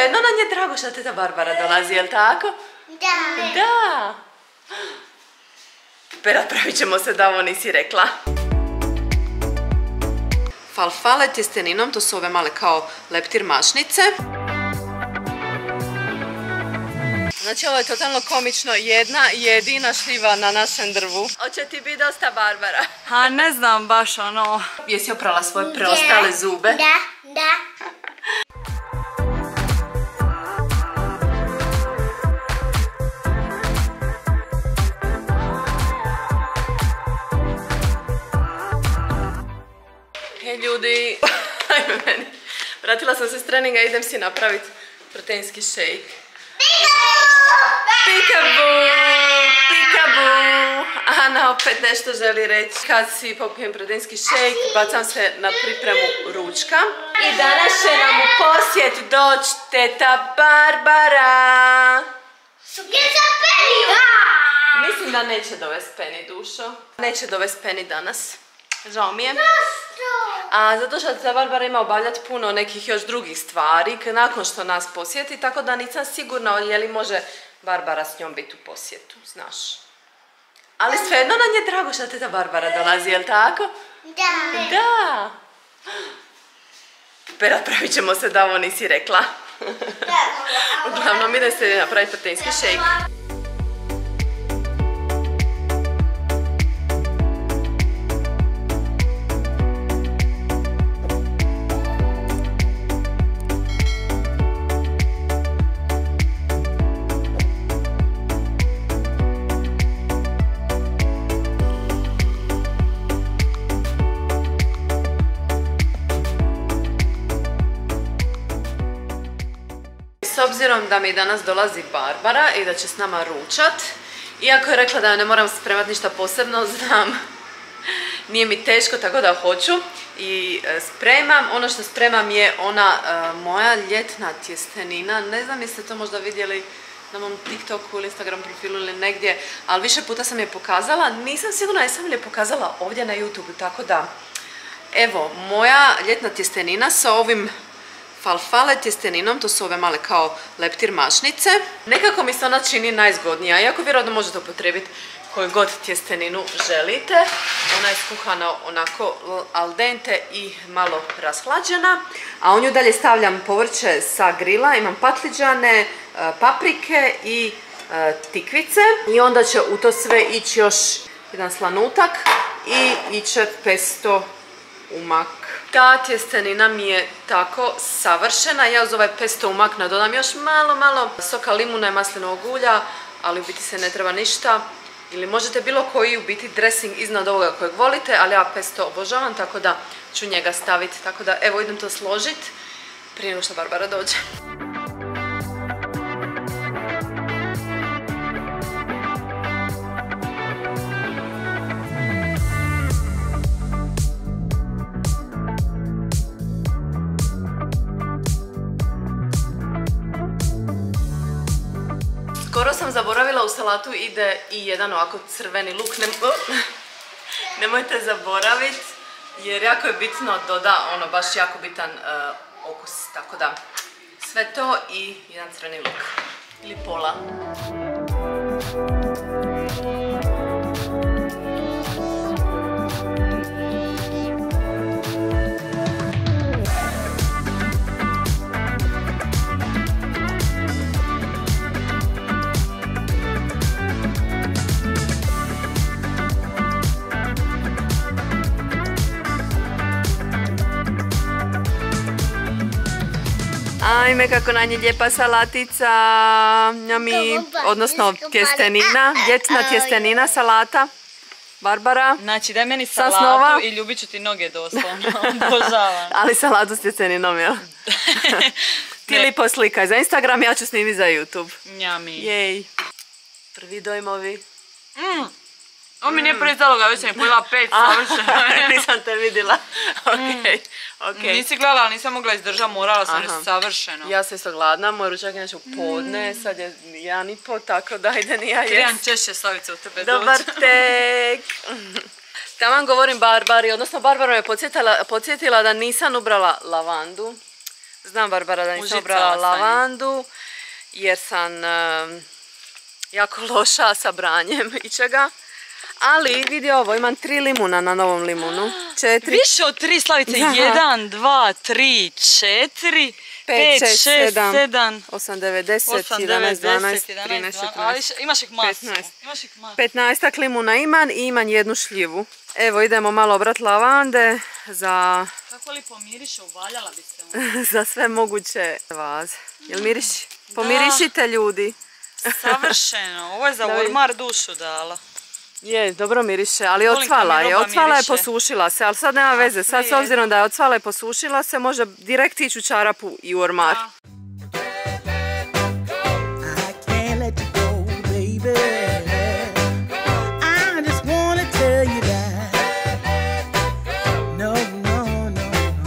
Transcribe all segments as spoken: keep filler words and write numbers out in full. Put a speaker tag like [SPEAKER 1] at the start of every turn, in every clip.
[SPEAKER 1] svejedno nam je drago što teta Barbara dolazi, jel tako?
[SPEAKER 2] Da.
[SPEAKER 1] Da. Pera, pravit ćemo se da ovo nisi rekla. Falfale tjesteninom, to su ove male kao leptir mašnice. Znači ovo je totalno komično, jedna jedina šljiva na našem drvu. Hoće ti biti dosta, Barbara?
[SPEAKER 3] A ne znam baš ono...
[SPEAKER 1] Jesi oprala svoje preostale zube?
[SPEAKER 2] Da, da.
[SPEAKER 1] Hej ljudi, ajme meni. Vratila sam se s treninga i idem si napraviti proteinski šejk. Pikabu! Pikabu! Ana opet nešto želi reći. Kad si popijem proteinski šejk, bacam se na pripremu ručka. I danas će nam u posjet doći teta Barbara. Mislim da neće dovesti Penny, dušo. Neće dovesti Penny danas. Žao mi je. A zato što teta Barbara ima obavljati puno nekih još drugih stvari nakon što nas posjeti, tako da nisam sigurna je li može Barbara s njom biti u posjetu, znaš. Ali svejedno nam je drago što teta Barbara dolazi, jel tako?
[SPEAKER 2] Da.
[SPEAKER 1] Da. Pera, pravit ćemo se da ovo nisi rekla. Uglavnom, idem se napraviti proteinski šejk. S obzirom da mi danas dolazi Barbara i da će s nama ručat, iako je rekla da ne moram spremati ništa posebno, znam, nije mi teško, tako da hoću i spremam. Ono što spremam je ona uh, moja ljetna tjestenina, ne znam jeste to možda vidjeli na mom TikToku ili Instagram profilu ili negdje, ali više puta sam je pokazala, nisam sigurna jesam li je pokazala ovdje na YouTube, tako da, evo, moja ljetna tjestenina sa ovim falfale tjesteninom, to su ove male kao leptir mašnice. Nekako mi se ona čini najzgodnija, iako vjerojatno možete upotrijebiti koju god tjesteninu želite. Ona je skuhana onako al dente i malo rashlađena. A u nju dalje stavljam povrće sa grila, imam patliđane, paprike i tikvice. I onda će u to sve ići još jedan slanutak i iće pesto umak. Ta tjestenina mi je tako savršena, ja uz ovaj pesto umak nadodam još malo, malo soka limuna i maslinovog ulja, ali u biti se ne treba ništa. Ili možete bilo koji u biti dressing iznad ovoga kojeg volite, ali ja pesto obožavam, tako da ću njega staviti. Tako da evo idem to složiti prije nego što Barbara dođe. Skoro sam zaboravila, u salatu ide i jedan ovako crveni luk. Nem Nemojte zaboraviti jer jako je bitno doda ono baš jako bitan uh, okus. Tako da sve to i jedan crveni luk ili pola. Ajme, kako na nje lijepa salatica, njami, odnosno tjestenina, ljetna tjestenina, salata. Barbara?
[SPEAKER 3] Znači, daj meni salatu i ljubit ću ti noge doslovno, obožavam.
[SPEAKER 1] Ali salatu s tjesteninom, jel? Ti lipo slikaj za Instagram, ja ću snimiti za YouTube.
[SPEAKER 3] Njami.
[SPEAKER 1] Jej. Prvi dojmovi.
[SPEAKER 3] Mm. Ovo mi nije prvi zaloga, već sam je pojela pet, savršeno.
[SPEAKER 1] Nisam te vidjela. Okej, okej.
[SPEAKER 3] Nisi gledala, ali nisam mogla izdržati, morala sam jer savršeno.
[SPEAKER 1] Ja sam isto gladna, moj ručak je inače u podne, sad je jedan i pol, tako da ide ni ja jest.
[SPEAKER 3] Trebam češće Slavica u tebe doći.
[SPEAKER 1] Dobar tek! Taman govorim Barbari, odnosno Barbara me podsjetila da nisam ubrala lavandu. Znam, Barbara, da nisam
[SPEAKER 3] Užicala
[SPEAKER 1] obrala
[SPEAKER 3] sam
[SPEAKER 1] lavandu jer sam um, jako loša sa branjem ičega. Ali vidi ovo, imam tri limuna na novom limunu. Četiri.
[SPEAKER 3] Više od tri, Slavice. Jedan, dva, tri, četiri,
[SPEAKER 1] Pet,
[SPEAKER 3] pet,
[SPEAKER 1] šest,
[SPEAKER 3] šest,
[SPEAKER 1] sedam,
[SPEAKER 3] sedam,
[SPEAKER 1] osam, devet, deset,
[SPEAKER 3] osam,
[SPEAKER 1] jedanaest,
[SPEAKER 3] devet,
[SPEAKER 1] dvanaest,
[SPEAKER 3] deset,
[SPEAKER 1] trinaest,
[SPEAKER 3] jedanaest, ali
[SPEAKER 1] četrnaest,
[SPEAKER 3] imaš ih masu.
[SPEAKER 1] petnaest.
[SPEAKER 3] Imaš ih masu.
[SPEAKER 1] petnaestak limuna imam i imam jednu šljivu. Evo, idemo malo obrat lavande za,
[SPEAKER 3] Kako lipo miriše, uvaljala bi se.
[SPEAKER 1] za sve moguće vaze. Jel miriši? Pomirišite, ljudi.
[SPEAKER 3] Savršeno, ovo je za
[SPEAKER 1] Da vidim.
[SPEAKER 3] ormar dušu dala.
[SPEAKER 1] Je, dobro miriše, ali
[SPEAKER 3] Volim kad mi
[SPEAKER 1] ocvala je,
[SPEAKER 3] roba
[SPEAKER 1] ocvala je,
[SPEAKER 3] miriše.
[SPEAKER 1] posušila se, ali sad nema veze. Sad s
[SPEAKER 3] je.
[SPEAKER 1] obzirom da je ocvala i posušila se, može direkt ići u čarapu i u ormar.
[SPEAKER 3] Da.
[SPEAKER 2] I can't let you go, baby. I just wanna tell you that. No, no, no, no.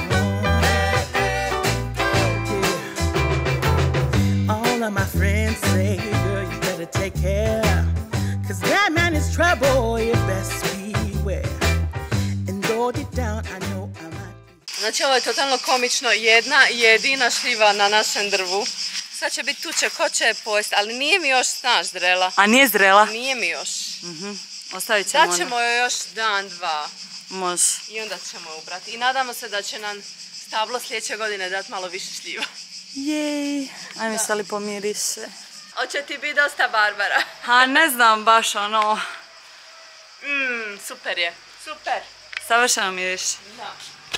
[SPEAKER 2] Yeah. All of my friends say, girl, you better take care. Cause that man is trouble, you best beware. And though deep down I know I might be.
[SPEAKER 1] Znači, ovo je totalno komično, jedna jedina šljiva na našem drvu. Sad će biti tuče, ko će je pojesti, ali nije mi još snaž drela.
[SPEAKER 3] A nije zrela?
[SPEAKER 1] Nije mi još.
[SPEAKER 3] Mhm. Ostavit ćemo
[SPEAKER 1] Dat ćemo joj još dan, dva
[SPEAKER 3] Može.
[SPEAKER 1] i onda ćemo je ubrati. I nadamo se da će nam stablo sljedeće godine dati malo više šljiva.
[SPEAKER 3] Jej, ajme se li pomiriše.
[SPEAKER 1] Hoće ti biti dosta, Barbara?
[SPEAKER 3] A ne znam baš ono,
[SPEAKER 1] Mmm, super je, super.
[SPEAKER 3] savršeno miriše.
[SPEAKER 1] Da.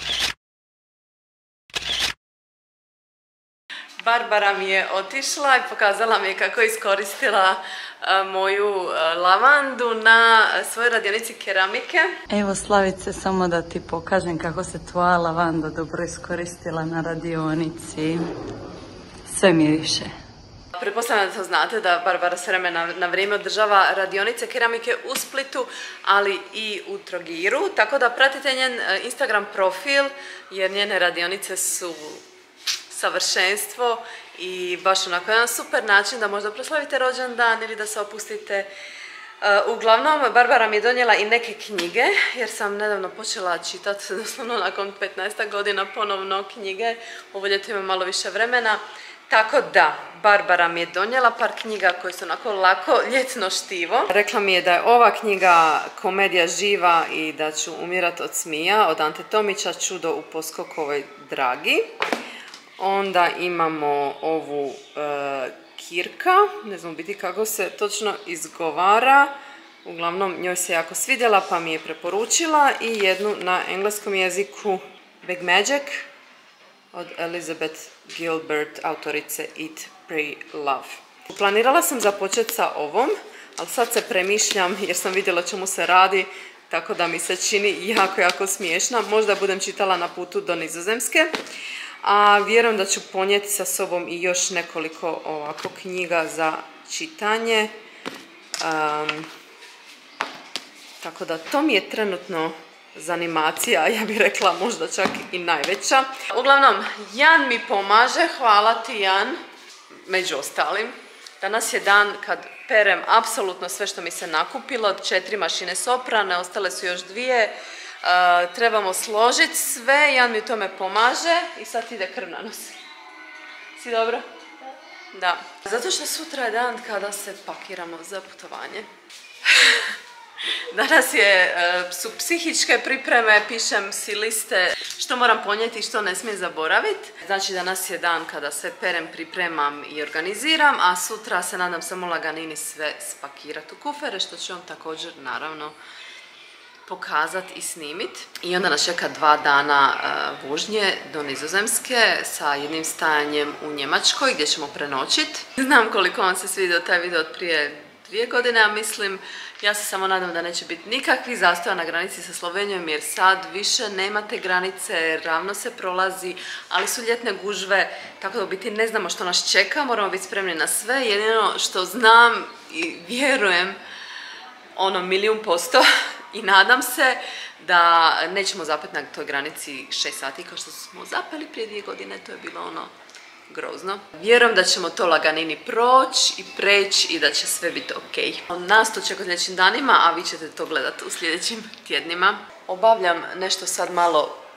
[SPEAKER 1] Barbara mi je otišla i pokazala mi je kako je iskoristila a, moju a, lavandu na svojoj radionici keramike.
[SPEAKER 3] Evo Slavice, samo da ti pokažem kako se tvoja lavanda dobro iskoristila na radionici. Sve miriše.
[SPEAKER 1] Pretpostavljam da to znate da Barbara s vremena na vrijeme održava radionice keramike u Splitu, ali i u Trogiru, tako da pratite njen e, Instagram profil jer njene radionice su savršenstvo i baš onako jedan super način da možda proslavite rođendan ili da se opustite. E, uglavnom, Barbara mi je donijela i neke knjige jer sam nedavno počela čitati, doslovno nakon petnaest godina ponovno knjige. Ovo ljeto imam malo više vremena. Tako da, Barbara mi je donijela par knjiga koje su onako lako ljetno štivo. Rekla mi je da je ova knjiga komedija živa i da ću umirat od smija od Ante Tomića, Čudo u Poskokovoj dragi. Onda imamo ovu e, Kirka, ne znam biti kako se točno izgovara. Uglavnom njoj se jako svidjela pa mi je preporučila i jednu na engleskom jeziku Big Magic od Elizabeth Gilbert, autorice Eat, Pray, Love. Planirala sam započeti sa ovom, ali sad se premišljam jer sam vidjela čemu se radi, tako da mi se čini jako, jako smiješna. Možda budem čitala na putu do Nizozemske, a vjerujem da ću ponijeti sa sobom i još nekoliko ovako knjiga za čitanje. Um, tako da to mi je trenutno zanimacija, ja bih rekla možda čak i najveća. Uglavnom, Jan mi pomaže, hvala ti Jan, među ostalim. Danas je dan kad perem apsolutno sve što mi se nakupilo, od četiri mašine soprane, ostale su još dvije. Uh, trebamo složiti sve, Jan mi u tome pomaže i sad ide krv na nos. Si dobro? Da. Zato što sutra je dan kada se pakiramo za putovanje. Danas je, su psihičke pripreme, pišem si liste što moram ponijeti i što ne smijem zaboraviti. Znači danas je dan kada sve perem, pripremam i organiziram, a sutra se nadam samo laganini sve spakirati u kufere, što ću vam također naravno pokazati i snimiti. I onda nas čeka dva dana uh, vožnje do Nizozemske sa jednim stajanjem u Njemačkoj gdje ćemo prenoćiti. Znam koliko vam se svidio taj video od prije dvije godine, a mislim, ja se samo nadam da neće biti nikakvih zastoja na granici sa Slovenijom jer sad više nemate granice, ravno se prolazi, ali su ljetne gužve, tako da u biti ne znamo što nas čeka, moramo biti spremni na sve. Jedino što znam i vjerujem ono milijun posto i nadam se da nećemo zapeti na toj granici šest sati kao što smo zapeli prije dvije godine, to je bilo ono grozno. Vjerujem da ćemo to laganini proći i preći i da će sve biti ok. Nas to čeka sljedećim danima, a vi ćete to gledati u sljedećim tjednima. Obavljam nešto sad malo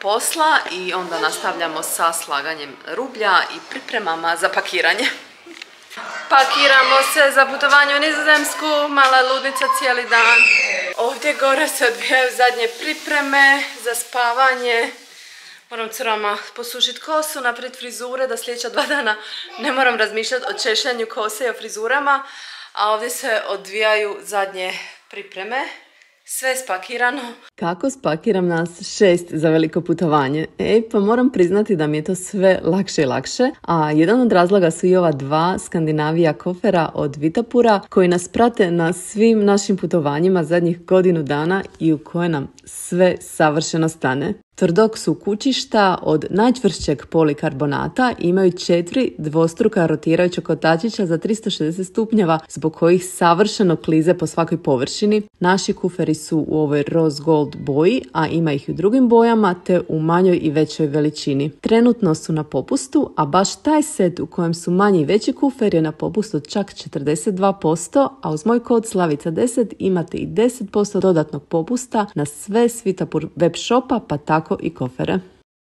[SPEAKER 1] posla i onda nastavljamo sa slaganjem rublja i pripremama za pakiranje. Pakiramo se za putovanje u Nizozemsku, mala ludnica cijeli dan. Ovdje gore se odvijaju zadnje pripreme za spavanje. Moram curama posušiti kosu, napraviti frizure, da sljedeća dva dana ne moram razmišljati o češljanju kose i o frizurama. A ovdje se odvijaju zadnje pripreme. Sve spakirano. Kako spakiram nas šest za veliko putovanje? Ej, pa moram priznati da mi je to sve lakše i lakše. A jedan od razloga su i ova dva Skandinavija kofera od Vitapura koji nas prate na svim našim putovanjima zadnjih godinu dana i u koje nam sve savršeno stane. Tvrdog su kućišta od najčvršćeg polikarbonata i imaju četiri dvostruka rotirajuća kotačića za tristo šezdeset stupnjeva zbog kojih savršeno klize po svakoj površini. Naši kuferi su u ovoj rose gold boji, a ima ih i u drugim bojama te u manjoj i većoj veličini. Trenutno su na popustu, a baš taj set u kojem su manji i veći kufer je na popustu čak četrdeset dva posto, a uz moj kod Slavica deset imate i deset posto dodatnog popusta na sve s Vitapur web shopa, pa tako i kofere.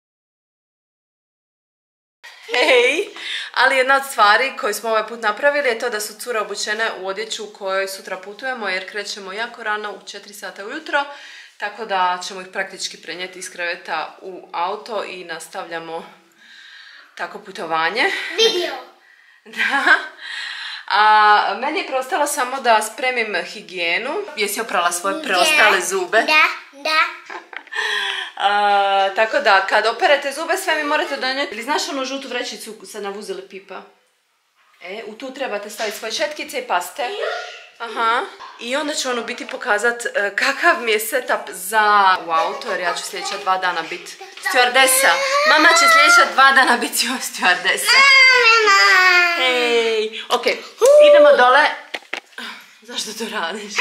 [SPEAKER 1] Hej, ali jedna od stvari koju smo ovaj put napravili je to da su cure obučene u odjeću u kojoj sutra putujemo jer krećemo jako rano u četiri sata ujutro, tako da ćemo ih praktički prenijeti iz kreveta u auto i nastavljamo tako putovanje. Video! Da. A meni je preostalo samo da spremim higijenu. Jesi oprala svoje preostale zube?
[SPEAKER 4] Da, da.
[SPEAKER 1] Uh, tako da, kad operete zube, sve mi morate donijeti. Ili znaš onu žutu vrećicu sa navuzili pipa? E, u tu trebate staviti svoje četkice i paste. Aha. I onda ću ono biti pokazat uh, kakav mi je setup za u auto, jer ja ću sljedeća dva dana biti stewardesa. Mama će sljedeća dva dana biti stewardesa. Hej, ok, idemo dole. Zašto to radiš?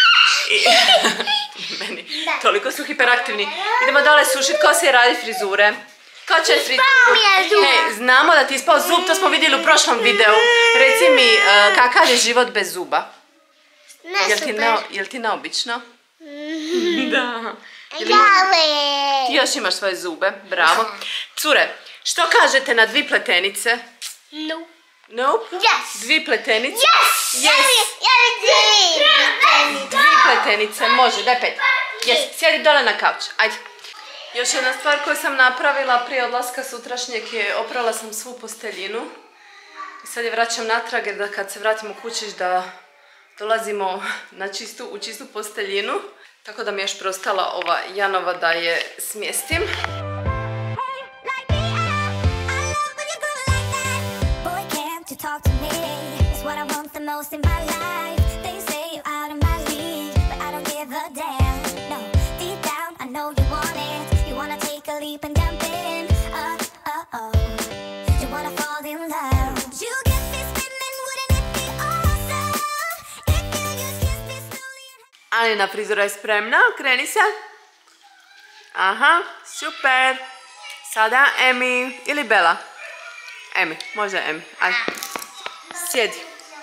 [SPEAKER 1] Meni, toliko su hiperaktivni. Idemo dole sušiti kose i raditi frizure. Ko će frizuru? Hej, znamo da ti je ispao zub, to smo vidjeli u prošlom videu. Reci mi, uh, kakav je život bez zuba?
[SPEAKER 4] Ne,
[SPEAKER 1] Jel
[SPEAKER 4] super.
[SPEAKER 1] ti, neo, jel ti neobično?
[SPEAKER 4] Mm.
[SPEAKER 1] Da. Jel
[SPEAKER 4] Ja,
[SPEAKER 1] ima- Ti još imaš svoje zube, bravo. Cure, što kažete na dvi pletenice?
[SPEAKER 4] No.
[SPEAKER 1] No?
[SPEAKER 4] Yes.
[SPEAKER 1] Dvi pletenice?
[SPEAKER 4] Yes!
[SPEAKER 1] Yes!
[SPEAKER 4] Ja bi
[SPEAKER 1] Dvi pletenice, može, daj pet. Yes, sjedi dole na kauč, ajde. Još jedna stvar koju sam napravila prije odlaska sutrašnjeg je oprala sam svu posteljinu. I sad je vraćam natrag jer da kad se vratimo kući da dolazimo na čistu, u čistu posteljinu. Tako da mi je još preostala ova Janova da je smjestim.
[SPEAKER 5] Talk to me, it's what I want the most in my life. They say you're out of my league, but I don't give a damn. No, deep down I know you want it. You wanna take a leap and jump in. Uh, uh, oh. You wanna fall in love. You get me spinning, wouldn't it be awesome? If you just kiss me slowly.
[SPEAKER 1] Anina frizura je spremna, kreni se. Aha, super. Sada Emi ili Bela. Emi, možda Emi, ajde. Sjedi.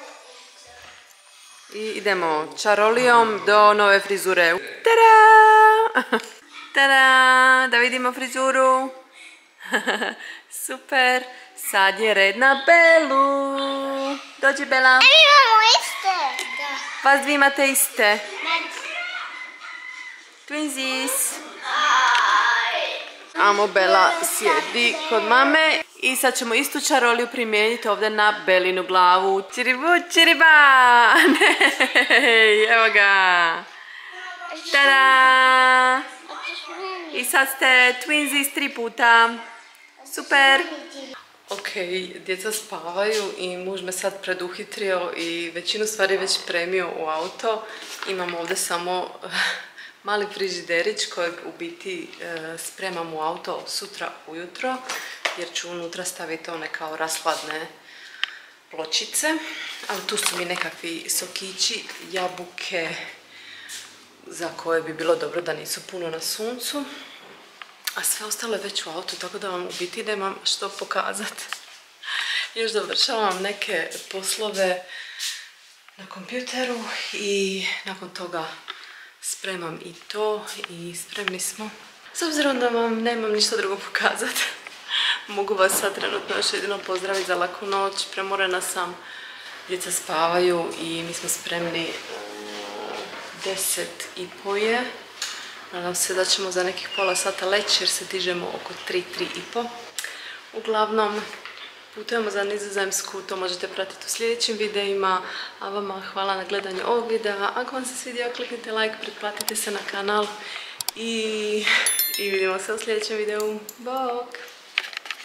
[SPEAKER 1] I idemo čarolijom do nove frizure. Tada! Tada! Da vidimo frizuru. Super. Sad je red na Belu. Dođi Bela.
[SPEAKER 4] Mi imamo iste. Da.
[SPEAKER 1] Vas dvi imate iste. Twinsies. Amo Bela sjedi kod mame. I sad ćemo istu čaroliju primijeniti ovdje na Belinu glavu. Čiribu, čiriba! Nej, evo ga! Tada! I sad ste twinsies tri puta. Super! Ok, djeca spavaju i muž me sad preduhitrio i većinu stvari već spremio u auto. Imamo ovdje samo mali frižiderić kojeg u biti e, spremam u auto sutra ujutro. Jer ću unutra staviti one kao rashladne pločice. Ali tu su mi nekakvi sokići, jabuke za koje bi bilo dobro da nisu puno na suncu. A sve ostalo je već u autu, tako da vam u biti nemam što pokazati. Još dovršavam neke poslove na kompjuteru i nakon toga spremam i to i spremni smo. S obzirom da vam nemam ništa drugo pokazati, mogu vas sad trenutno još jedino pozdraviti za laku noć. Premorena sam, djeca spavaju i mi smo spremni. Deset i po je. Nadam se da ćemo za nekih pola sata leći jer se dižemo oko tri, tri i po. Uglavnom, putujemo za Nizozemsku, to možete pratiti u sljedećim videima. A vama hvala na gledanju ovog videa. Ako vam se svidio, kliknite like, pretplatite se na kanal i, i vidimo se u sljedećem videu. Bok!